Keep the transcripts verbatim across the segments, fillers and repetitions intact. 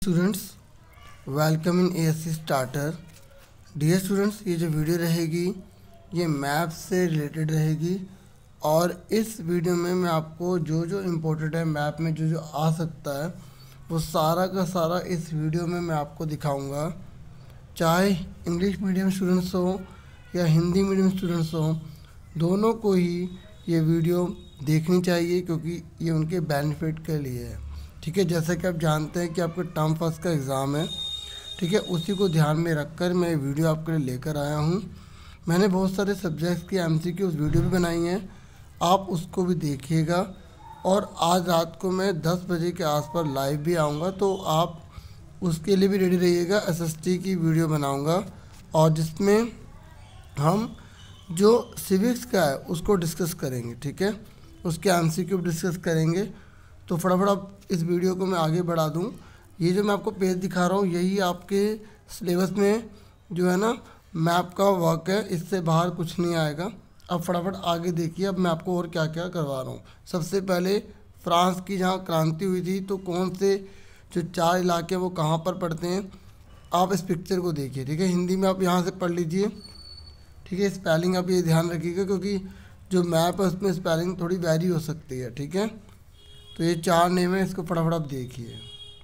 Students, welcome in ASC starter. Dear students, ये जो video रहेगी ये मैथ से रिलेटेड रहेगी और इस वीडियो में मैं आपको जो जो इम्पोर्टेंट है मैथ में जो जो आ सकता है वो सारा का सारा इस वीडियो में मैं आपको दिखाऊंगा। चाहे इंग्लिश मीडियम स्टूडेंट्स हो या हिंदी मीडियम स्टूडेंट्स हो, दोनों को ही ये वीडियो देखनी चाहिए क्योंकि ये उनके बेनिफिट के लिए है। ठीक है, जैसे कि आप जानते हैं कि आपके टर्म फर्स्ट का एग्ज़ाम है। ठीक है, उसी को ध्यान में रखकर मैं वीडियो आपके लिए लेकर आया हूँ। मैंने बहुत सारे सब्जेक्ट्स की एमसीक्यू उस वीडियो भी बनाई हैं, आप उसको भी देखिएगा। और आज रात को मैं दस बजे के आसपास लाइव भी आऊँगा, तो आप उसके लिए भी रेडी रहिएगा। एसएसटी की वीडियो बनाऊँगा और जिसमें हम जो सिविक्स का है उसको डिस्कस करेंगे। ठीक है, उसके एमसीक्यू डिस्कस करेंगे। तो फटाफट आप इस वीडियो को मैं आगे बढ़ा दूं। ये जो मैं आपको पेज दिखा रहा हूँ यही आपके सिलेबस में जो है ना मैप का वर्क है, इससे बाहर कुछ नहीं आएगा। अब फटाफट आगे देखिए, अब मैं आपको और क्या क्या करवा रहा हूँ। सबसे पहले फ्रांस की जहाँ क्रांति हुई थी तो कौन से जो चार इलाके हैं वो कहाँ पर पड़ते हैं, आप इस पिक्चर को देखिए। ठीक है, हिंदी में आप यहाँ से पढ़ लीजिए। ठीक है, स्पेलिंग आप ये ध्यान रखिएगा क्योंकि जो मैप है उसमें स्पेलिंग थोड़ी वेरी हो सकती है। ठीक है, तो ये चार नेम है, इसको फटाफट आप देखिए।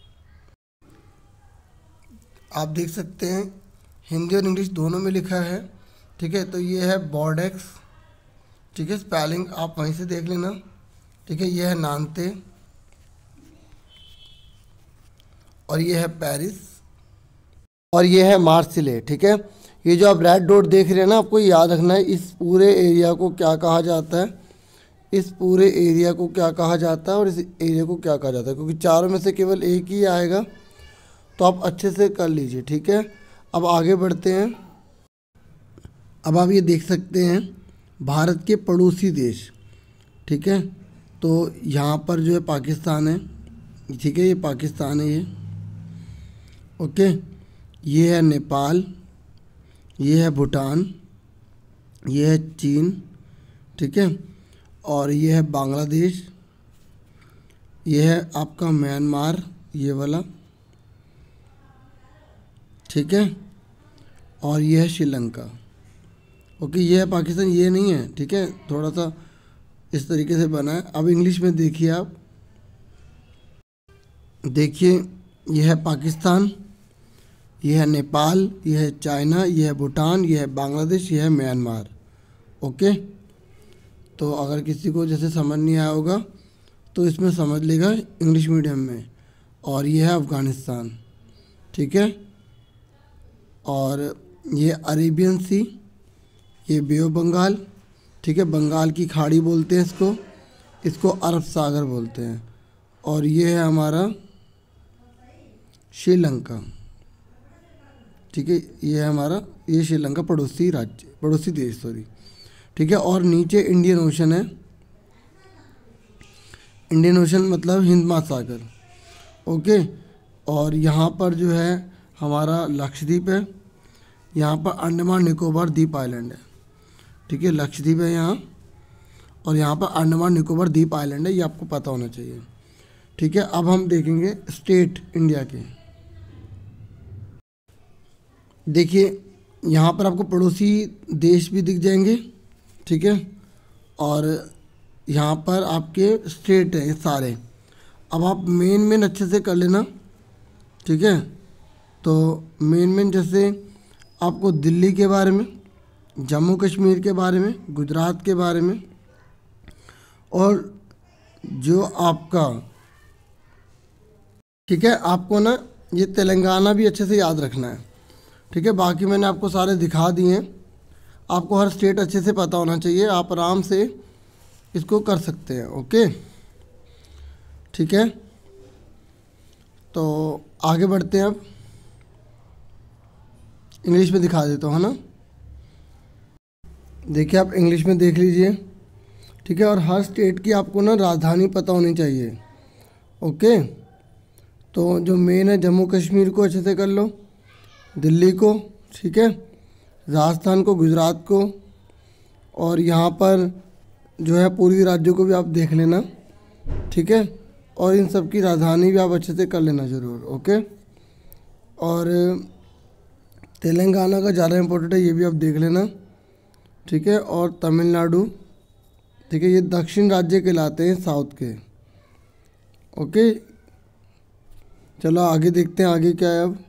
आप देख सकते हैं हिंदी और इंग्लिश दोनों में लिखा है। ठीक है, तो ये है बॉर्डेक्स। ठीक है, स्पेलिंग आप वहीं से देख लेना। ठीक है, ये है नानते और ये है पेरिस और ये है मार्सिले। ठीक है, ये जो आप रेड डॉट देख रहे हैं ना, आपको याद रखना है इस पूरे एरिया को क्या कहा जाता है, इस पूरे एरिया को क्या कहा जाता है और इस एरिया को क्या कहा जाता है, क्योंकि चारों में से केवल एक ही आएगा। तो आप अच्छे से कर लीजिए। ठीक है, अब आगे बढ़ते हैं। अब आप ये देख सकते हैं भारत के पड़ोसी देश। ठीक है, तो यहाँ पर जो है पाकिस्तान है। ठीक है, ये पाकिस्तान है ये। ओके, ये है नेपाल, ये है भूटान, ये है चीन। ठीक है, और ये है बांग्लादेश, ये है आपका म्यांमार, ये वाला। ठीक है, और ये है श्रीलंका। ओके, ये है पाकिस्तान, ये नहीं है। ठीक है, थोड़ा सा इस तरीके से बना है। अब इंग्लिश में देखिए, आप देखिए ये है पाकिस्तान, ये है नेपाल, ये है चाइना, ये है भूटान, ये है बांग्लादेश, ये है म्यांमार। ओके, तो अगर किसी को जैसे समझ नहीं आया होगा तो इसमें समझ लेगा इंग्लिश मीडियम में। और ये है अफ़गानिस्तान। ठीक है, और ये अरेबियन सी, ये बे ऑफ बंगाल। ठीक है, बंगाल की खाड़ी बोलते हैं इसको, इसको अरब सागर बोलते हैं। और ये है हमारा श्रीलंका। ठीक है, ये है हमारा, ये श्रीलंका पड़ोसी राज्य, पड़ोसी देश सॉरी। ठीक है, और नीचे इंडियन ओशन है। इंडियन ओशन मतलब हिंद महासागर। ओके, और यहाँ पर जो है हमारा लक्षद्वीप है, यहाँ पर अंडमान निकोबार द्वीप आइलैंड है। ठीक है, लक्षद्वीप है यहाँ, और यहाँ पर अंडमान निकोबार द्वीप आइलैंड है, ये आपको पता होना चाहिए। ठीक है, अब हम देखेंगे स्टेट इंडिया के। देखिए यहाँ पर आपको पड़ोसी देश भी दिख जाएंगे। ठीक है, और यहाँ पर आपके स्टेट हैं सारे। अब आप मेन मेन अच्छे से कर लेना। ठीक है, तो मेन मेन जैसे आपको दिल्ली के बारे में, जम्मू कश्मीर के बारे में, गुजरात के बारे में, और जो आपका ठीक है आपको ना ये तेलंगाना भी अच्छे से याद रखना है। ठीक है, बाकी मैंने आपको सारे दिखा दिए हैं। आपको हर स्टेट अच्छे से पता होना चाहिए, आप आराम से इसको कर सकते हैं। ओके, ठीक है, तो आगे बढ़ते हैं। अब इंग्लिश में दिखा देता हूँ, है ना। देखिए आप इंग्लिश में देख लीजिए। ठीक है, और हर स्टेट की आपको ना राजधानी पता होनी चाहिए। ओके, तो जो मेन है जम्मू कश्मीर को अच्छे से कर लो, दिल्ली को, ठीक है, राजस्थान को, गुजरात को, और यहाँ पर जो है पूर्वी राज्यों को भी आप देख लेना। ठीक है, और इन सब की राजधानी भी आप अच्छे से कर लेना ज़रूर। ओके। और तेलंगाना का ज़्यादा इम्पोर्टेंट है, ये भी आप देख लेना, ठीक है। और तमिलनाडु, ठीक है, ये दक्षिण राज्य कहलाते हैं साउथ के। ओके, चलो आगे देखते हैं आगे क्या है। अब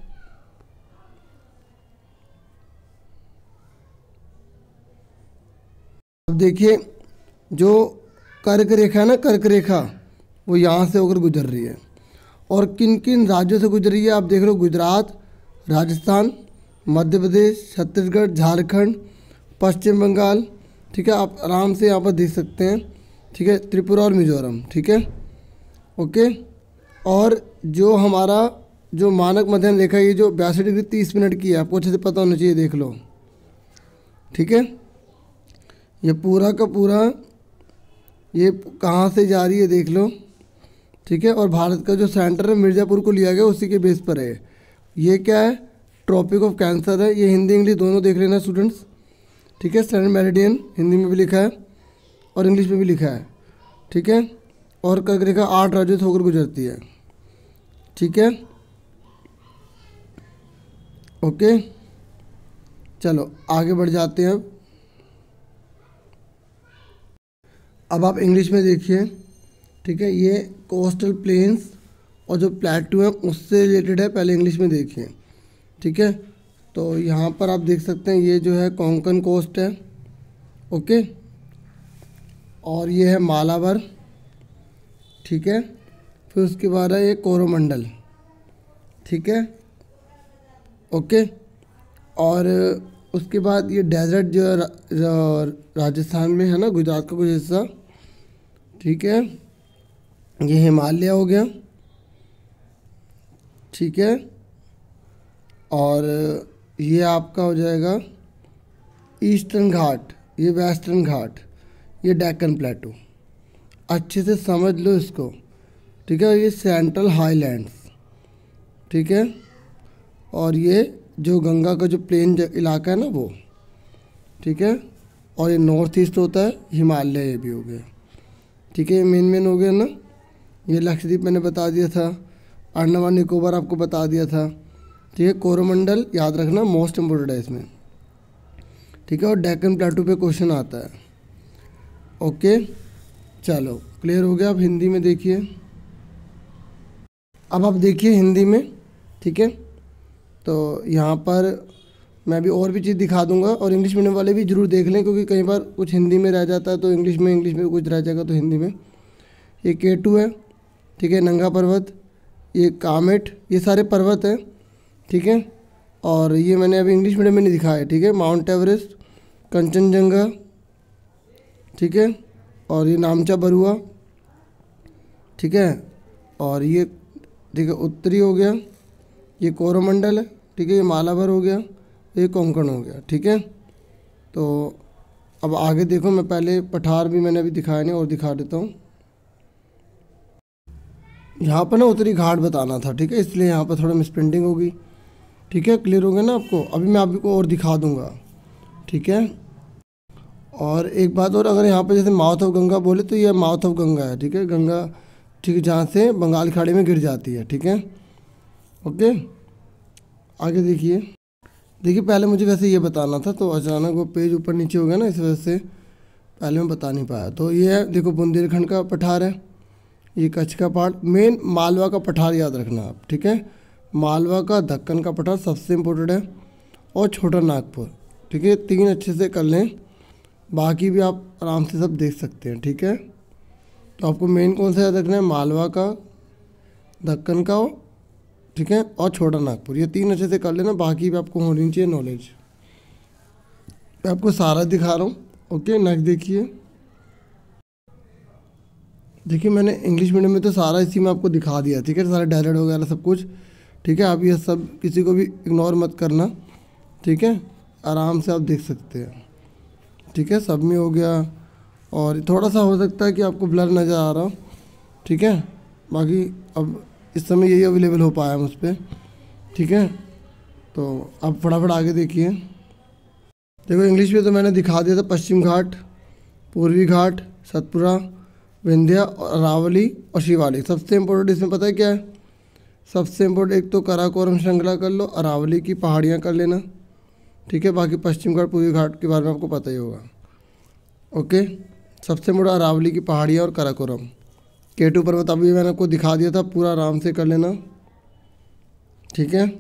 अब देखिए जो कर्क रेखा है ना, कर्क रेखा वो यहाँ से होकर गुजर रही है। और किन किन राज्यों से गुजर रही है आप देख लो, गुजरात, राजस्थान, मध्य प्रदेश, छत्तीसगढ़, झारखंड, पश्चिम बंगाल, ठीक है। आप आराम से यहाँ पर देख सकते हैं, ठीक है, त्रिपुरा और मिजोरम, ठीक है। ओके, और जो हमारा जो मानक मध्यम रेखा ये जो बयासी डिग्री तीस मिनट की है, आपको अच्छे से पता होना चाहिए, देख लो, ठीक है। ये पूरा का पूरा ये कहाँ से जा रही है देख लो, ठीक है। और भारत का जो सेंटर है मिर्ज़ापुर को लिया गया, उसी के बेस पर है। ये क्या है, ट्रॉपिक ऑफ कैंसर है। ये हिंदी इंग्लिश दोनों देख लेना स्टूडेंट्स, ठीक है। स्टैंडर्ड मेरिडियन हिंदी में भी लिखा है और इंग्लिश में भी लिखा है, ठीक है। और कर्क रेखा आठ राज्यों से होकर गुजरती है, ठीक है। ओके, चलो आगे बढ़ जाते हैं। अब अब आप इंग्लिश में देखिए, ठीक है। ये कोस्टल प्लेन्स और जो प्लेटू है उससे रिलेटेड है, पहले इंग्लिश में देखिए, ठीक है। तो यहाँ पर आप देख सकते हैं ये जो है कोंकण कोस्ट है, ओके। और ये है मालाबार, ठीक है। फिर उसके बाद है ये कोरोमंडल, ठीक है, ओके। और उसके बाद ये डेजर्ट जो रा, रा, राजस्थान में है ना, गुजरात का कुछ हिस्सा, ठीक है। ये हिमालय हो गया, ठीक है। और ये आपका हो जाएगा ईस्टर्न घाट, ये वेस्टर्न घाट, ये डेक्कन प्लेटू, अच्छे से समझ लो इसको, ठीक है। ये सेंट्रल हाईलैंड्स, ठीक है। और ये जो गंगा का जो प्लेन इलाका है ना वो, ठीक है। और ये नॉर्थ ईस्ट होता है, हिमालय ये भी हो गया, ठीक है। ये मेन मेन हो गया ना। ये लक्षद्वीप मैंने बता दिया था, अंडमान निकोबार आपको बता दिया था, ठीक है। कोरोमंडल याद रखना, मोस्ट इम्पोर्टेंट है इसमें, ठीक है। और डेक्कन प्लेटू पे क्वेश्चन आता है, ओके। चलो क्लियर हो गया। अब हिंदी में देखिए, अब आप देखिए हिंदी में, ठीक है। तो यहाँ पर मैं भी और भी चीज़ दिखा दूंगा, और इंग्लिश मीडियम वाले भी जरूर देख लें, क्योंकि कई बार कुछ हिंदी में रह जाता है तो इंग्लिश में, इंग्लिश में कुछ रह जाएगा तो हिंदी में। ये केटू है, ठीक है, नंगा पर्वत, ये कामेट, ये सारे पर्वत हैं, ठीक है। और ये मैंने अभी इंग्लिश मीडियम में नहीं दिखाया है, ठीक है। माउंट एवरेस्ट, कंचनजंगा, ठीक है। और ये नामचा बरुआ, ठीक है। और ये, ठीक है, उत्तरी हो गया, ये कोरोमंडल है, ठीक है। ये मालाबार हो गया, ये कोंकण हो गया, ठीक है। तो अब आगे देखो, मैं पहले पठार भी मैंने अभी दिखाया नहीं, और दिखा देता हूँ। यहाँ पर ना उत्तरी घाट बताना था, ठीक है, इसलिए यहाँ पर थोड़ा मिसप्रिंटिंग होगी, ठीक है। क्लियर हो गया ना आपको। अभी मैं आपको और दिखा दूँगा, ठीक है। और एक बात और, अगर यहाँ पर जैसे माउथ ऑफ गंगा बोले तो ये माउथ ऑफ गंगा है, ठीक है, गंगा, ठीक है, जहाँ से बंगाल खाड़ी में गिर जाती है, ठीक है, ओके। आगे देखिए, देखिए पहले मुझे वैसे ये बताना था, तो अचानक वो पेज ऊपर नीचे हो गया ना, इस वजह से पहले मैं बता नहीं पाया। तो ये है, देखो बुंदेलखंड का पठार है, ये कच्छ का पार्ट, मेन मालवा का पठार याद रखना आप, ठीक है। मालवा का, दक्कन का पठार सबसे इम्पोर्टेंट है, और छोटा नागपुर, ठीक है। तीन अच्छे से कर लें, बाकी भी आप आराम से सब देख सकते हैं, ठीक है। तो आपको मेन कौन सा याद रखना है, मालवा का, दक्कन का, ठीक है, और छोटा नागपुर, ये तीन अच्छे से कर लेना, बाकी भी आपको होनी चाहिए नॉलेज। मैं आपको सारा दिखा रहा हूँ, ओके। नेक्स्ट देखिए, देखिए मैंने इंग्लिश मीडियम में तो सारा इसी में आपको दिखा दिया, ठीक है, सारा डायरेक्ट वगैरह सब कुछ, ठीक है। आप ये सब किसी को भी इग्नोर मत करना, ठीक है, आराम से आप देख सकते हैं, ठीक है। सब में हो गया, और थोड़ा सा हो सकता है कि आपको ब्लर नज़र आ रहा हो, ठीक है। बाकी अब इस समय यही अवेलेबल हो पाया मुझ पर, ठीक है। तो अब फटाफट आगे देखिए, देखो इंग्लिश में तो मैंने दिखा दिया था, पश्चिम घाट, पूर्वी घाट, सतपुरा, विंध्या, और अरावली और शिवालिक। सबसे इम्पोर्टेंट इसमें पता है क्या है, सबसे इम्पोर्टेंट एक तो काराकोरम श्रृंखला कर लो, अरावली की पहाड़ियाँ कर लेना, ठीक है। बाकी पश्चिम घाट पूर्वी घाट के बारे में आपको पता ही होगा। ओके, सबसे बड़ा अरावली की पहाड़ियाँ और काराकोरम। के टू पर्वत अभी मैंने आपको दिखा दिया था, पूरा आराम से कर लेना, ठीक है।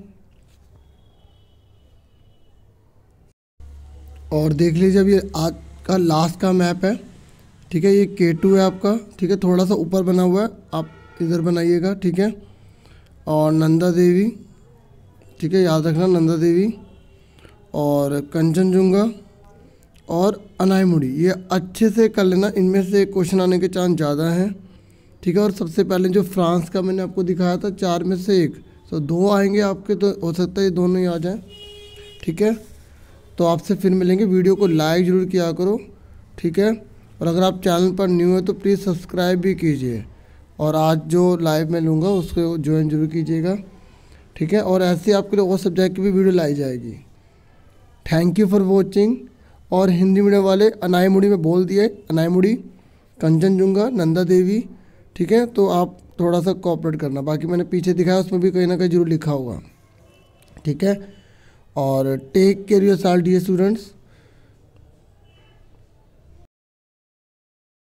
और देख लीजिए अब ये आज का लास्ट का मैप है, ठीक है। ये के टू है आपका, ठीक है, थोड़ा सा ऊपर बना हुआ है, आप इधर बनाइएगा, ठीक है। और नंदा देवी, ठीक है, याद रखना नंदा देवी और कंचनजुंगा और अनाईमुड़ी, ये अच्छे से कर लेना, इनमें से क्वेश्चन आने के चांस ज़्यादा हैं, ठीक है। और सबसे पहले जो फ्रांस का मैंने आपको दिखाया था, चार में से एक, तो दो आएंगे आपके, तो हो सकता है ये दोनों ही आ जाएं, ठीक है। तो आपसे फिर मिलेंगे, वीडियो को लाइक ज़रूर किया करो, ठीक है। और अगर आप चैनल पर न्यू है तो प्लीज़ सब्सक्राइब भी कीजिए, और आज जो लाइव मैं लूँगा उसको ज्वाइन जरूर कीजिएगा, ठीक है। और ऐसे आपके लिए और सब्जेक्ट की भी वीडियो लाई जाएगी। Thank you for watching. और हिंदी मीडियम वाले अनाईमुड़ी में बोल दिए, अनाईमुड़ी, कंचनजुंगा, नंदा देवी, ठीक है। तो आप थोड़ा सा कोऑपरेट करना, बाकी मैंने पीछे दिखाया उसमें भी कहीं ना कहीं जरूर लिखा होगा, ठीक है। और take care your self dear students.